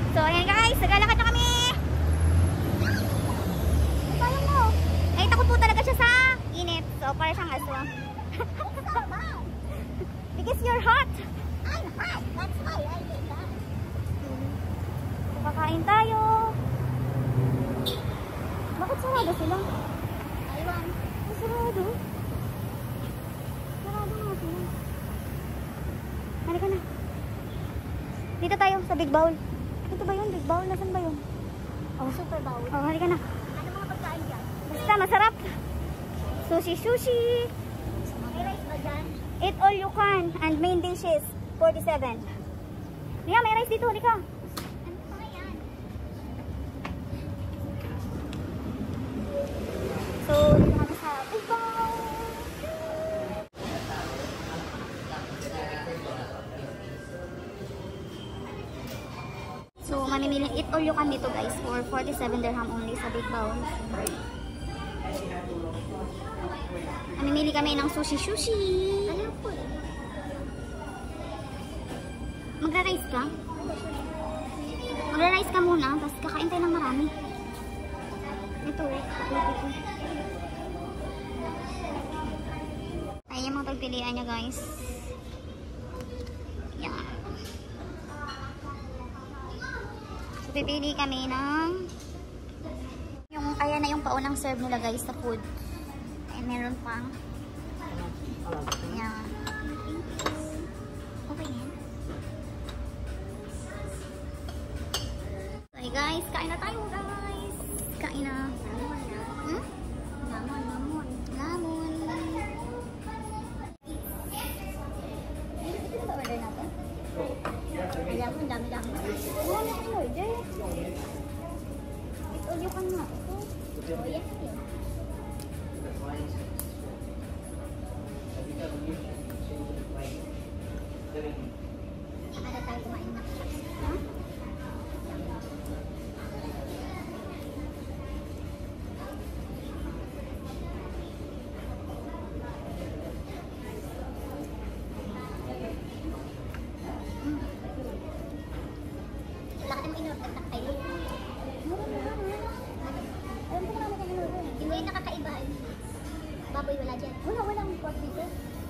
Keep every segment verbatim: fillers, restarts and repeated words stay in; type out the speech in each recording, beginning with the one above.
So, ayan guys, naglalakad na kami. Parang mo. Eh, takot po talaga siya sa init. So, para siyang aso. Because you're hot. I'm hot. That's why I did that. Kakain tayo. Bakit sarado sila? Aywan. Ay, sarado. Sarado nga sila. Halika na. Dito tayo sa big bowl. Ito ba yun? Big bowl? Nasaan ba yun? Oh, super bowl. Oh, halika na. Ano mga pagkain dyan? Basta masarap. Sushi, sushi. May rice ba dyan? Eat all you can. And main dishes, forty-seven. Ria, may rice dito. Halika. Ano pa yan? So, dito kami sa big bowl. So, mamimili eat all you can dito guys for forty-seven dirham only sa big bowl. Mamimili kami ng sushi sushi. Ano po? Magra-rice ka? Magra-rice ka muna, tapos kakain tayo ng marami. Ito, kaklati ko. Ayan yung mga pagpilian niya guys. Yan. So, pipili kami ng yung, ayan na yung paunang serve nila guys sa food. Ayan, meron pang yan. Okay yan. So, hey guys, kain na tayo guys. Kain na. Hmm? Lamon, lamon. Lamon. Ito ba order natin? Alam mo, dami-dami. Wala na ang order. Ito, you can nga. Ito. Oh, yes, yes. Nakala tayo kumain na. Ha? Lakad mo in-order na kayo. Mura na lang, ha? Alam ko marami kang order. Hindi yung nakakaiba. Baboy wala dyan. Wala, walang pork dito.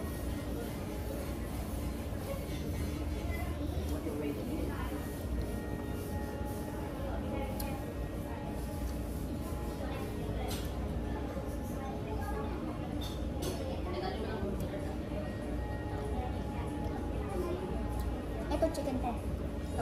Ito chicken te. Ito.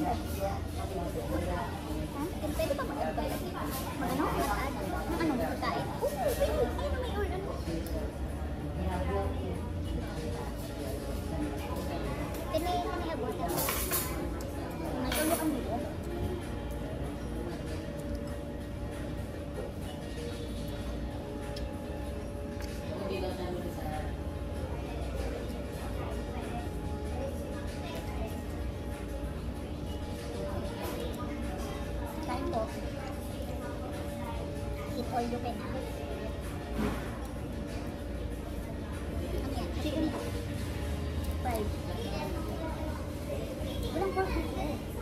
ba? Ha? Pwede pa mag-advise? Mag-ano? Mag-add? Ng ano? Pagkain? Oo, pwede. Ayun na may order mo. Tinay na may abot. Natulukan dito. Kain po. Eat all you can ha. Ano yan? Chicken pa. Fried. Walang pork dito.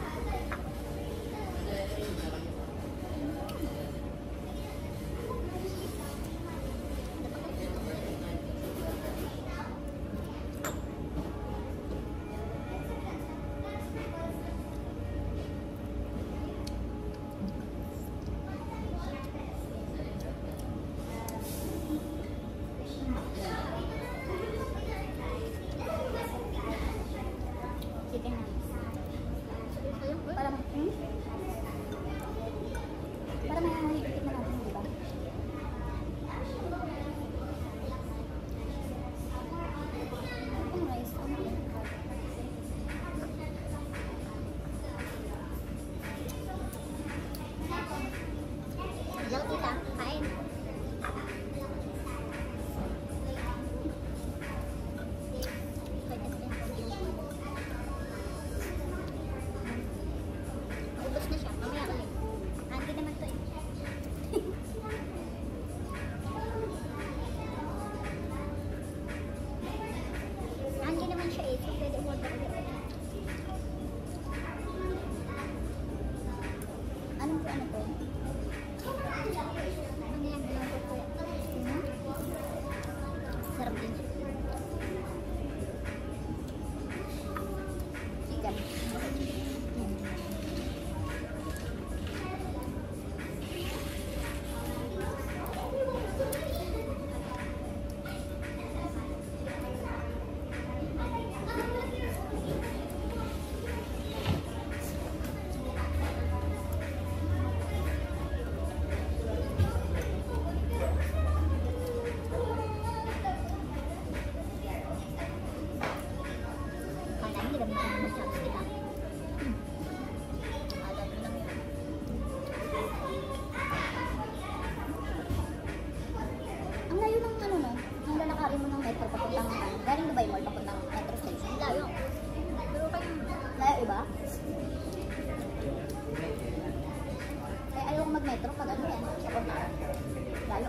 Chicken na. Para ma- hmm? Para may ikit na natin, di ba? Ano guys? Ano yun? Diyan kita, kain. Ubus na siya, mamaya ulit. Andi naman to eh. Andi naman siya eh, so pwede order ulit. Anong po ano po? Ano yan, ginagawa ko yan. Hmm? Sarap din siya. Chicken. Kala hindi naman ako magsabi kita. Alam mo lang yun. Ang layo ng ano no? Ang lalakarin mo ng metro papuntang galing Dubai Mall papuntang metro station. Layo. Pero kayo, Layo iba? Eh ayaw ko mag-metro pag ano yan. Papunta. Layo.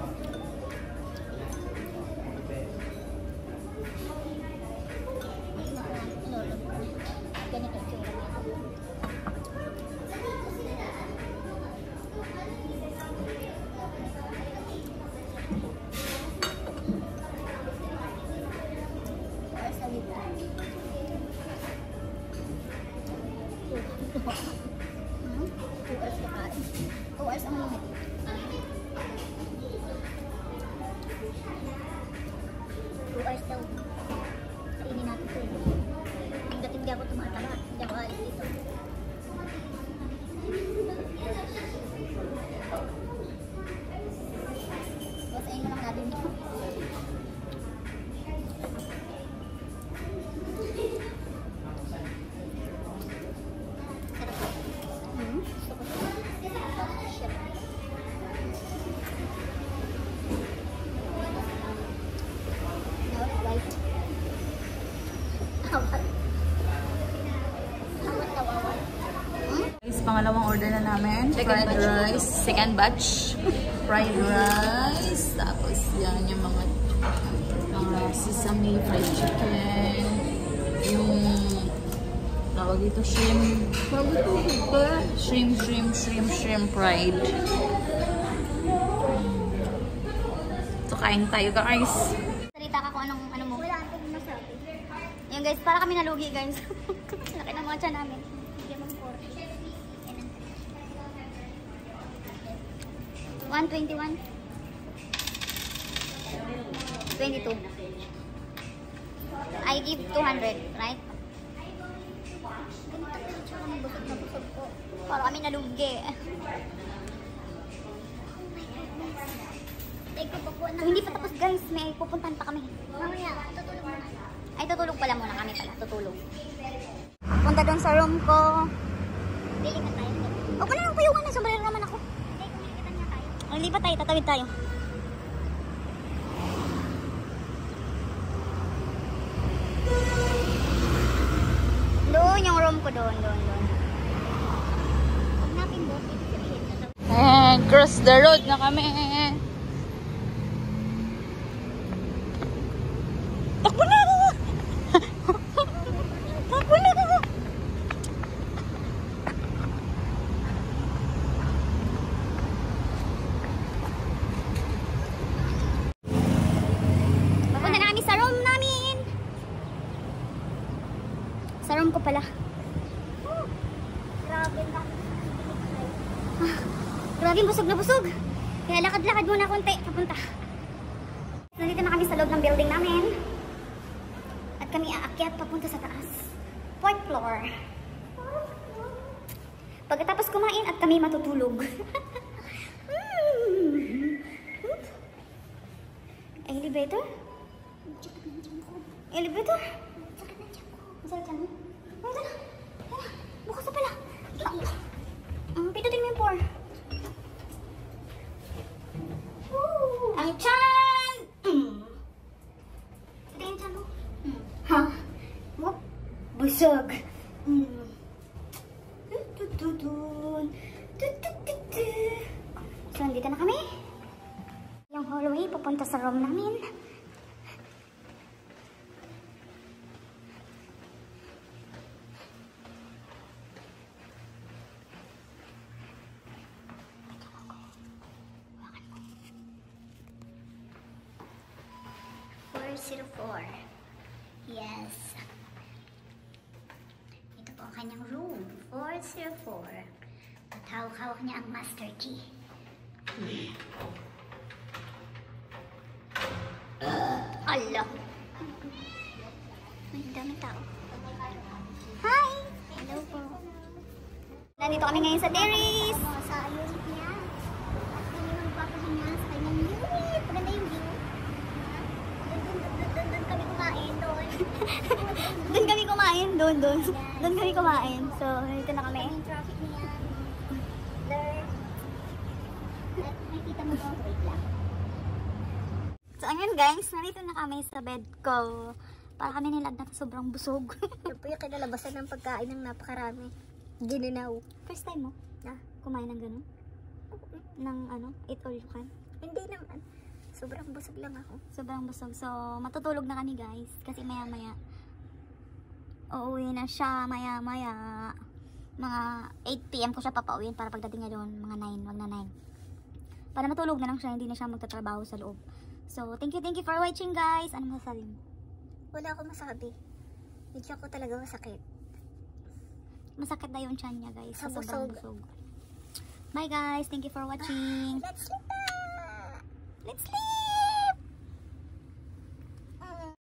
ano, ganito yung tsura niya. Or sa libre. Hmm? Two hours ka kain. Two hours ang limit. Two hours daw. Kainin natin ito eh. Ang dating di ako tumataba. Hindi ako alis dito. Basahin mo lang natin ito. Sarap. Hmm? Gusto ko ito. Shit. No, right. Awat. Awat daw, awat. Hmm? Guys, pangalawang order na namin. Fried rice. Second batch. Fried rice. Tapos yan yung mga uh, sesame fried chicken. Yung tawag dito shrimp. Tawag dito ba? Shrimp, shrimp, shrimp, shrimp fried. So, kain tayo guys. Salita ka kung anong ano mo. Wala akong masabi. Yan guys, para kami nalugi guys. Laki ng mga tiyan namin. Bigyan mo ng forty. one twenty-one. twenty-two. I give two hundred, right? Ganito ko yung tsura mo, busog na busog. kami nalugi. So, hindi pa tapos guys, may pupuntahan pa kami. Mamaya, tutulog muna. Ay, tutulog pala muna kami pala, tutulog. Punta doon sa room ko. Bili ka tayo. Huwag mo na lang payungan na, sombrero naman ako. Hindi, kumilikitan niya tayo. Ang lipat tayo, tatawid tayo. Doon yung room ko, doon, doon, doon. Pag napindot, ibig sabihin na daw. And cross the road na kami. Takbo na! Takbo na! Papunta na kami sa room namin. Sa room ko pala. Grabe na. Grabe, busog na busog. Kaya lakad-lakad muna konti. Papunta. Nandito na kami sa loob ng building namin. At kami aakyat papunta sa taas. Fourth floor. Pagkatapos kumain at kami matutulog. Elevator? Elevator? Masakit yan. Ano na? Bukas na pala. Um, pindutin mo yung four. Ang chan! Mm. Ito yung chan mo. Mm. Ha? Whoop. Busog. Mm. Tututun. Tutututu. So, nandito na kami. Yung hallway papunta sa room namin. four zero four. Yes. Ito po ang kanyang room. four zero four. At hawak-hawak niya ang master key. Allah. Ay, daming tao. Hi! Hello po. Nandito kami ngayon sa terrace. Sa unit niya. At kami magpapahinga sa kanyang unit. Maganda yung view. Doon kami kumain doon. Doon kami kumain. Doon, doon. Doon kami kumain. So, nandito na kami. Yung traffic niya. There. At nakikita mo doon. Wait lang. So, ayun guys, nandito na kami sa bed ko. Para kami nilagnat sa sobrang busog. Yan po yung kinalabasan ng pagkain ng napakarami. Gininaw. First time mo? Ah, Kumain ng gano'n? Ng ano? Eat all you can? hindi naman. Sobrang busog lang ako. Sobrang busog. So, matutulog na kami guys. Kasi maya maya. Uuwi na siya maya maya. Mga eight p m ko siya papauwiin para pagdating niya doon. Mga nine. Wag na nine. Para matulog na lang siya. Hindi na siya magtatrabaho sa loob. So, thank you, thank you for watching guys. Ano masasabi mo? Wala akong masabi. Medyo ako talaga masakit. Masakit na yung tiyan niya guys. Sa Sa sobrang busog. busog. Bye guys. Thank you for watching. Let's sleep na! Let's sleep!